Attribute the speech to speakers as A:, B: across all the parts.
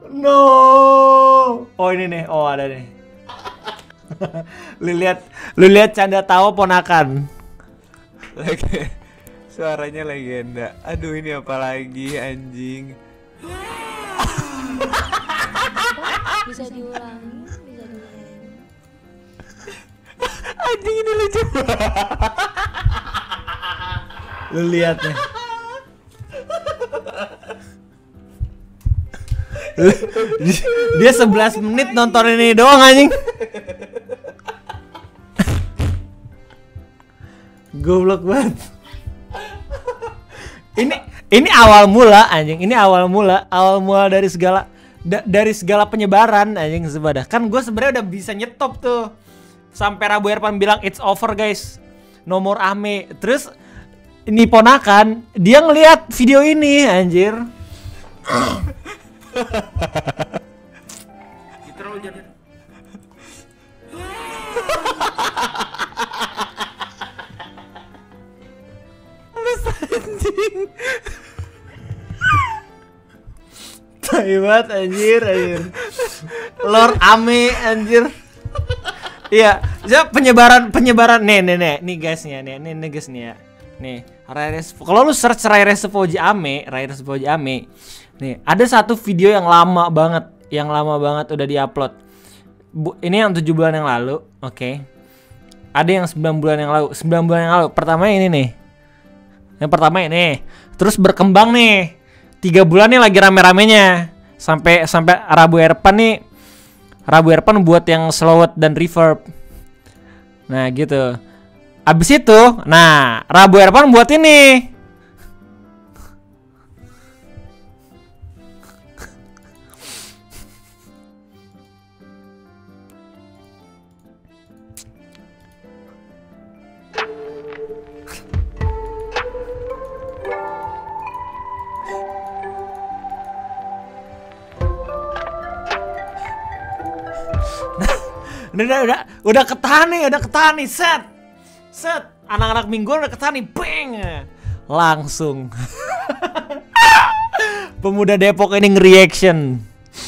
A: No. Oh ini nih, oh ada nih. Lu lihat canda tawa ponakan.
B: Lagi suaranya legenda. Aduh ini apa lagi anjing.
C: Bisa diulangi, bisa diulangi.
B: Anjing ini lucu.
A: Lu lihat nih. Dia 11 menit nonton ini doang anjing. Goblok banget. Ini awal mula anjing. Ini awal mula dari segala penyebaran anjing sebadah. Kan gue sebenarnya udah bisa nyetop tuh. Sampai Rabu Erpan bilang it's over guys. No more Ame. Terus ini ponakan dia ngelihat video ini anjir. Terlalu jadi.
B: Anjing.
A: Tai banget anjir. Lord Ame anjir. Iya, penyebaran nih guys nih guys nih ya. Nih, kalau lu search Rai Resevoji Ame, nih, ada satu video yang lama banget udah diupload. Ini yang 7 bulan yang lalu, oke. Ada yang 9 bulan yang lalu. Pertama ini nih. Yang pertama ini. Terus berkembang nih. 3 bulan nih lagi rame-ramenya. Sampai Rabu Erpan buat yang slowed dan reverb. Nah, gitu. Abis itu, nah, Rabu Erpan buat ini. Udah ketahan nih, set. Anak-anak mingguan udah ketahan nih, bang. Langsung. Pemuda Depok ini nge-reaction.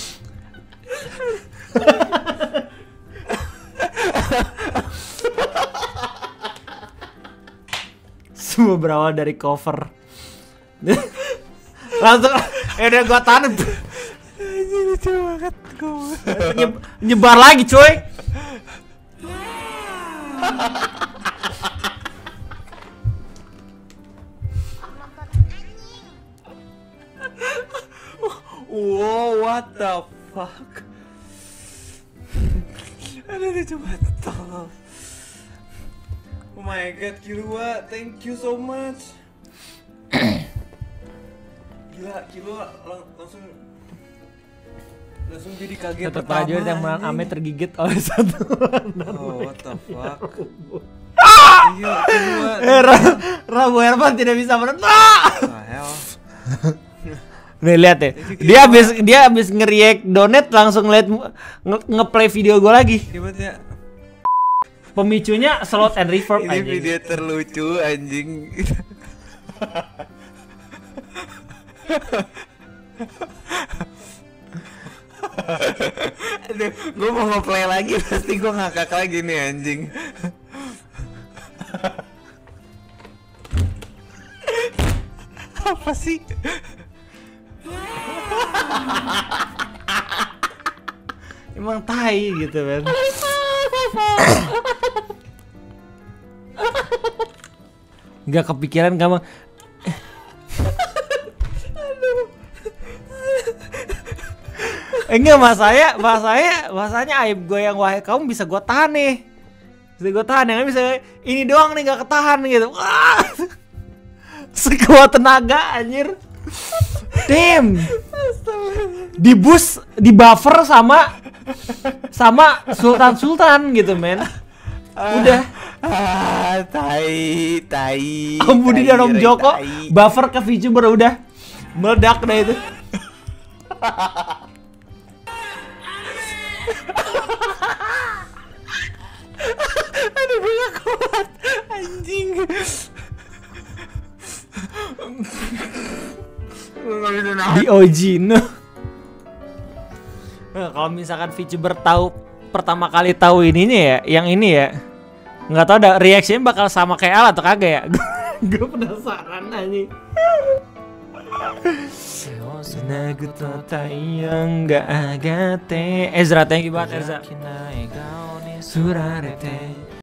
A: Semua berawal dari cover. Langsung, udah gua tahan.
B: Anjing lucu banget.
A: Nyebar lagi coy.
B: Wow, what the fuck? Aduh lucu banget. Oh my god, Kilua, thank you so much. Gila, Kilua langsung jadi kaget.
A: Tetap aja yang menang Ame tergigit oleh satu.
B: Oh, what the fuck? Iya, Kilua.
A: Rabu Erpan tidak bisa menang.
B: Hell.
A: Nih lihat ya. Dia habis nge-react donate langsung lihat nge-play video gue lagi.
B: Gimana?
A: Pemicunya slot and reverb
B: Ini
A: anjing.
B: video terlucu anjing. Aduh, gue mau nge-play lagi pasti gue ngakak lagi nih anjing. Apa sih?
A: Emang tai gitu kan. Gak kepikiran kamu. Enggak, masanya aib gue yang wahai kamu bisa gue tahan nih. Yang bisa ini doang nih gak ketahan gitu. Sekuat tenaga anjir. Damn. Di bus, di buffer sama Sultan gitu men. Udah.
B: Tai.
A: Om Budi dan Om Joko buffer ke VTuber udah meledak dah itu.
B: Aduh gue gak kuat anjing. Gue gak bisa nahan.
A: Di OG no. Kalau misalkan VTuber tahu pertama kali tahu ininya ya, yang ini ya, nggak tahu ada reaksinya bakal sama kayak Al atau kagak ya? Gue penasaran aja. Ezra, thank you banget Ezra.